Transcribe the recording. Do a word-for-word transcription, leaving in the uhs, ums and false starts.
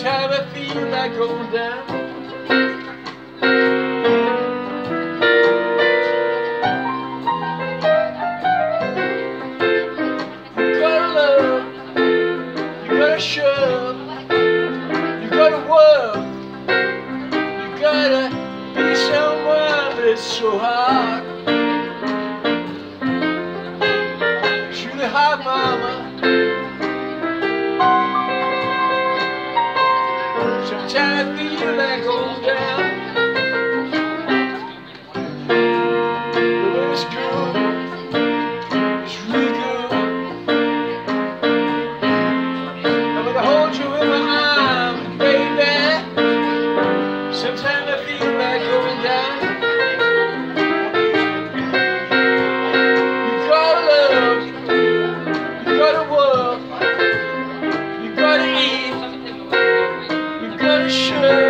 Sometimes I feel like going down. You gotta love, you gotta show, you gotta work, you gotta be someone, but it's so hard. It's really hard, mama. Sometimes I feel like going down. The way it's good, it's really good. I'm gonna hold you in my arms, baby. Sometimes I feel like going down. You gotta love, you gotta work, you gotta eat, you gotta share.